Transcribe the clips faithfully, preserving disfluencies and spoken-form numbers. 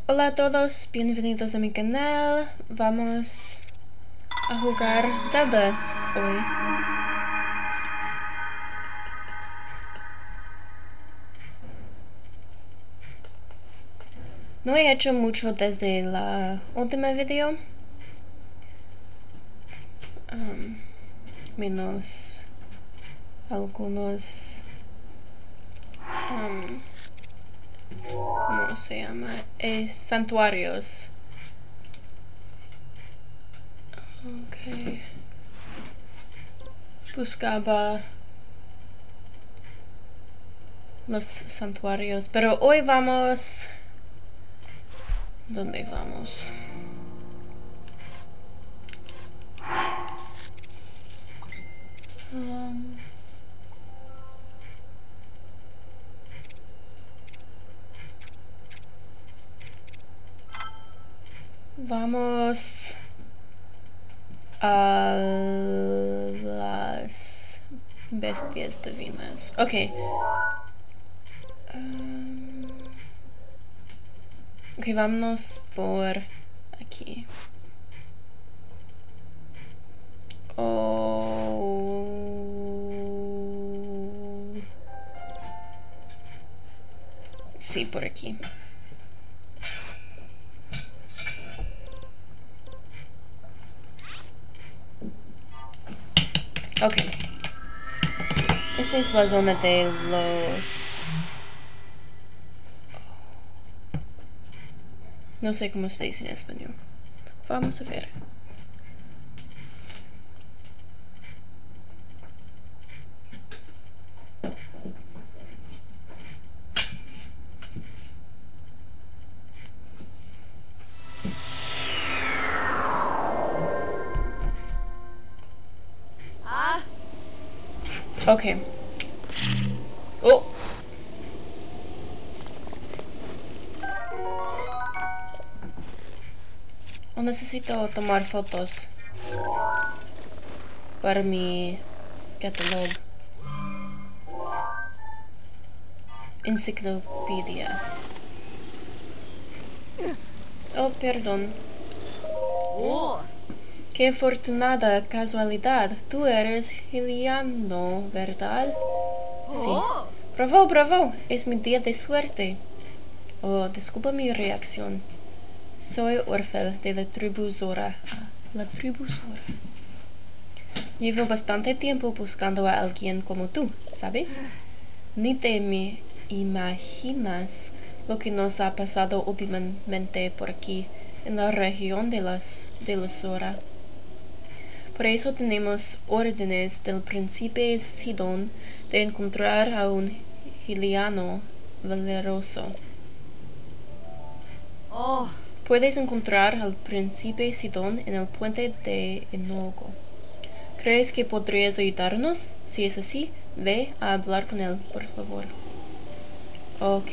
Hola a todos, bienvenidos a mi canal. Vamos a jugar Zelda hoy. No he hecho mucho desde la última video. Um, menos algunos... Um, ¿Cómo se llama? Es santuarios. Ok. Buscaba los santuarios, pero hoy vamos... ¿Dónde vamos? Um, vamos a las bestias divinas. Ok. Um, ok, vámonos por aquí. Oh. Sí, por aquí. Ok. Esta es la zona de los... No sé cómo se dice en español. Vamos a ver. Ok. Oh. Oh, necesito tomar fotos para mi catálogo. Enciclopedia. Oh, perdón. Oh. Qué afortunada casualidad. Tú eres Hyliano, ¿verdad? Sí. Oh. Bravo, bravo. Es mi día de suerte. Oh, disculpa mi reacción. Soy Orfel de la tribu Zora. Ah, la tribu Zora. Llevo bastante tiempo buscando a alguien como tú, ¿sabes? Ni te me imaginas lo que nos ha pasado últimamente por aquí, en la región de las de los Zora. Por eso tenemos órdenes del príncipe Sidón de encontrar a un Hyliano valeroso. Oh. Puedes encontrar al príncipe Sidón en el puente de Enogo. ¿Crees que podrías ayudarnos? Si es así, ve a hablar con él, por favor. Ok.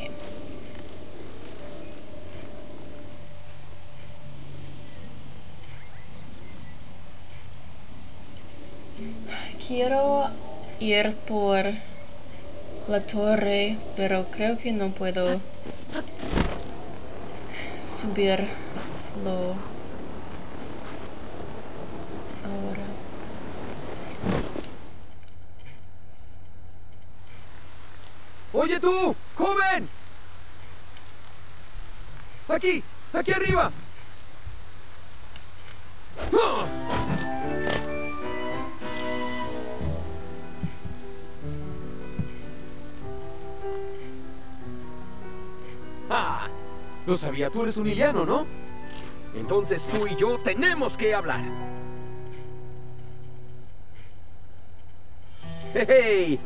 Quiero ir por la torre, pero creo que no puedo subirlo ahora. ¡Oye tú, joven! ¡Aquí! ¡Aquí arriba! ¡Ah! ¡Ah! Lo sabía, tú eres un Hyliano, ¿no? Entonces tú y yo tenemos que hablar. ¡Hey! hey!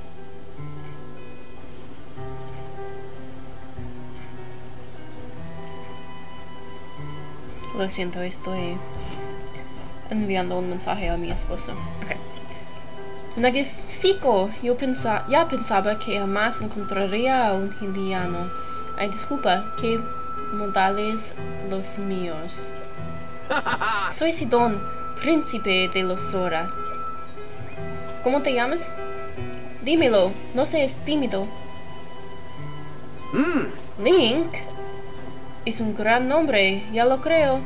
Lo siento, estoy enviando un mensaje a mi esposo. Okay. Magnifico. Yo pensa ya pensaba que jamás encontraría a un Hyliano. Ay, disculpa, ¿qué modales los míos? Soy Sidón, príncipe de los Zora. ¿Cómo te llamas? Dímelo, no seas tímido. Mm. Link. Es un gran nombre, ya lo creo.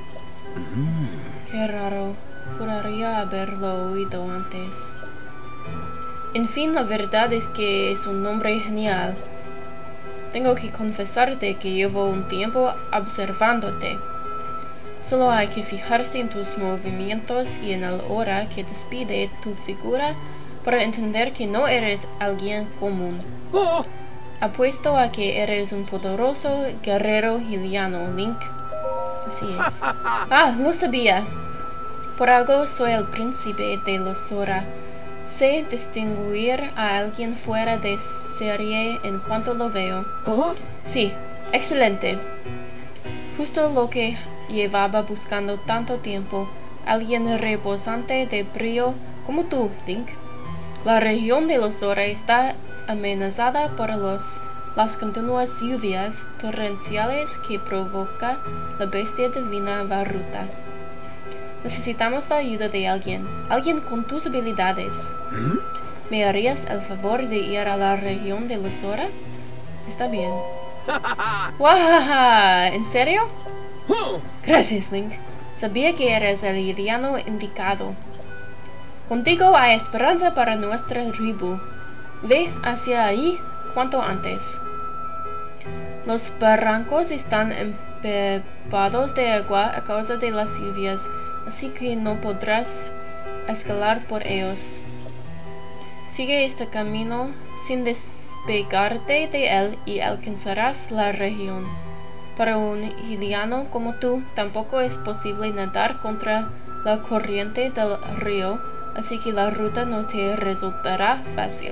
Qué raro. Juraría haberlo oído antes. En fin, la verdad es que es un nombre genial. Tengo que confesarte que llevo un tiempo observándote. Solo hay que fijarse en tus movimientos y en la hora que despide tu figura para entender que no eres alguien común. ¡Oh! Apuesto a que eres un poderoso guerrero Hyliano, Link. Así es. Ah, lo sabía. Por algo soy el príncipe de los Zora. Sé distinguir a alguien fuera de serie en cuanto lo veo. ¿Oh? Sí, excelente. Justo lo que llevaba buscando tanto tiempo. Alguien rebosante de brillo como tú, Link. La región de los Zora está amenazada por los, las continuas lluvias torrenciales que provoca la bestia divina Varuta. Necesitamos la ayuda de alguien, alguien con tus habilidades. ¿Mm? ¿Me harías el favor de ir a la región de los Zora? Está bien. ¡Wahaha! ¿En serio? ¡Oh! Gracias, Link. Sabía que eres el Hyliano indicado. Contigo hay esperanza para nuestra tribu. Ve hacia ahí cuanto antes. Los barrancos están empapados de agua a causa de las lluvias, así que no podrás escalar por ellos. Sigue este camino sin despegarte de él y alcanzarás la región. Para un Hyliano como tú, tampoco es posible nadar contra la corriente del río, así que la ruta no te resultará fácil.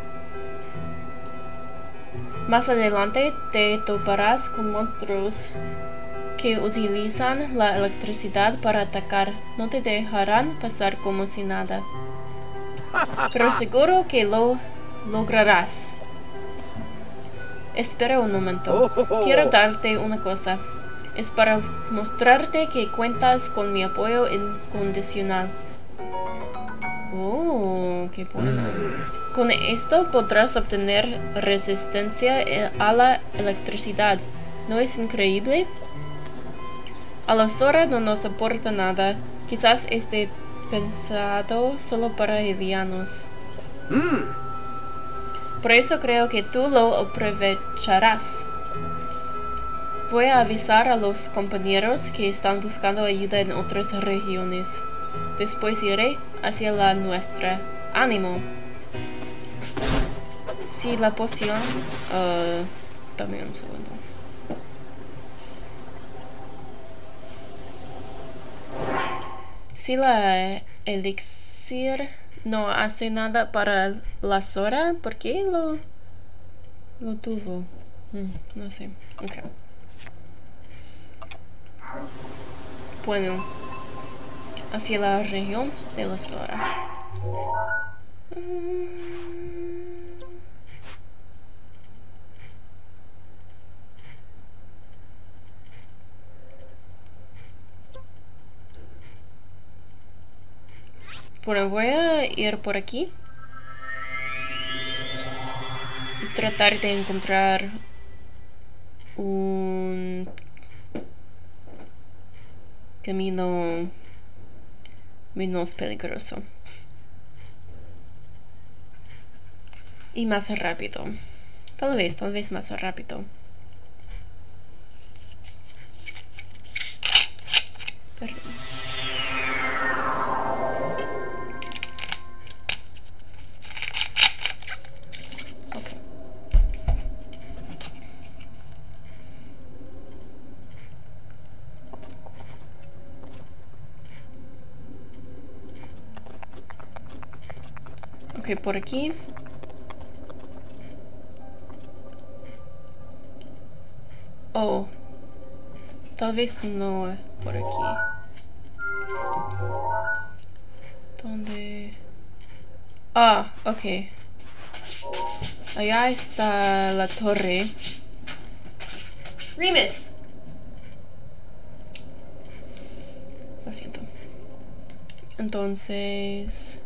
Más adelante te toparás con monstruos que utilizan la electricidad para atacar. No te dejarán pasar como si nada. Pero seguro que lo lograrás. Espera un momento. Quiero darte una cosa. Es para mostrarte que cuentas con mi apoyo incondicional. Oh, qué bueno. Con esto podrás obtener resistencia a la electricidad. ¿No es increíble? A los Zora no nos aporta nada. Quizás esté pensado solo para Hylianos. Mm. Por eso creo que tú lo aprovecharás. Voy a avisar a los compañeros que están buscando ayuda en otras regiones. Después iré hacia la nuestra. ¡Ánimo! Si la poción... Uh, dame un segundo. Si la elixir no hace nada para la Zora, ¿por qué lo, lo tuvo? Mm, no sé. Okay. Bueno, hacia la región de la Zora. Mm. Bueno, voy a ir por aquí y tratar de encontrar un camino menos peligroso y más rápido. Tal vez, tal vez más rápido. Perdón. Ok, por aquí. Oh. Tal vez no por aquí. ¿Dónde? Ah, ok. Allá está la torre. Remus. Lo siento. Entonces...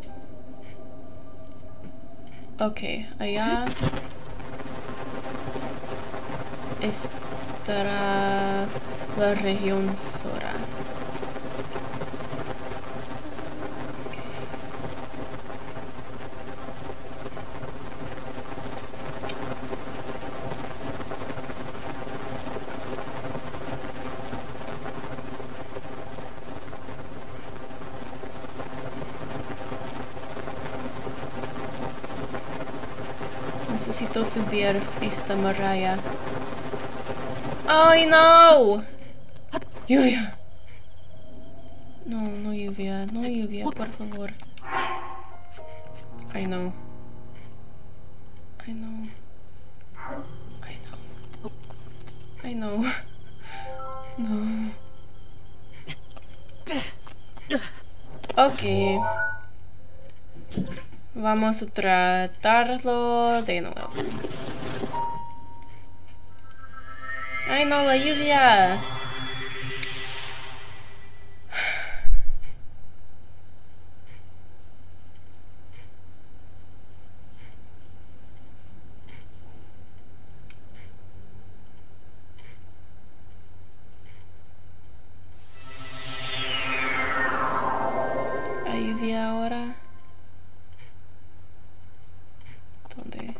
Ok, allá está estará la región Sora. Necesito subir esta muralla. ¡Ay, no! ¡Lluvia! No, no lluvia, no lluvia, por favor. I know. I know. I know. I know. No. Ok. Vamos a tratarlo de nuevo. ¡Ay, no, la lluvia! ¿Hay lluvia ahora? ¿Dónde?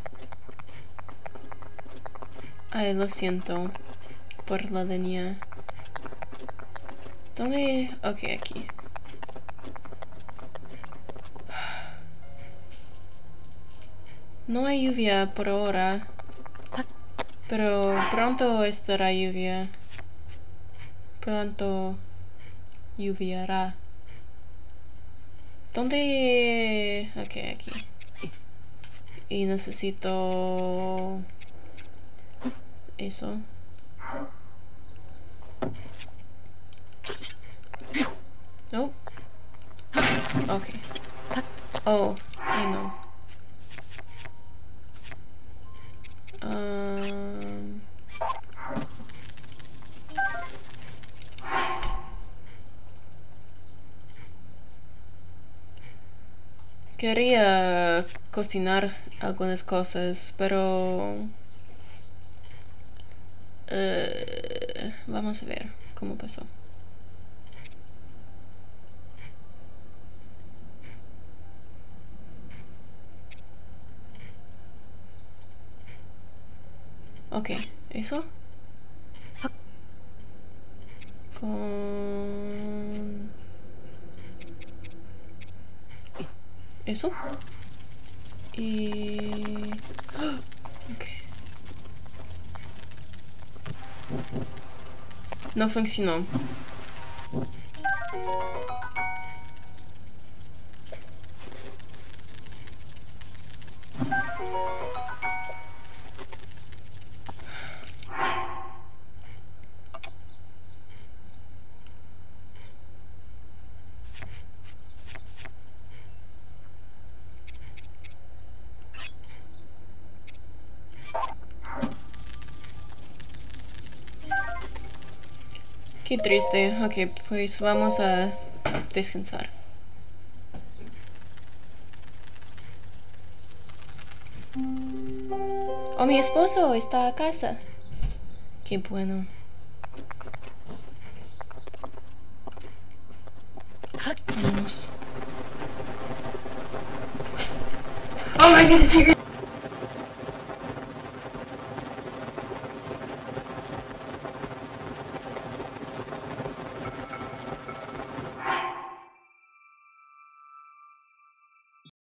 Ay, lo siento por la línea. ¿Dónde? Ok, aquí. No hay lluvia por ahora, pero pronto estará lluvia. Pronto lloviará. ¿Dónde? Ok, aquí. Y necesito eso. No. Okay. Oh, I know. Um. Quería cocinar algunas cosas, pero uh, vamos a ver cómo pasó. Ok, eso con eso y ok. No funcionó. Qué triste. Ok, pues vamos a descansar. Oh, mi esposo está a casa. Qué bueno. Vamos. Oh my God, it's here.